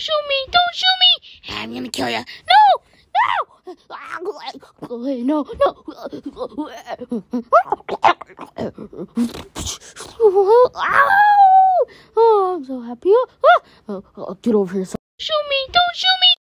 shoot me! Don't shoot me! I'm gonna kill you! No! No! Oh, I'm so happy. Get over here. Shoot me! Don't shoot me!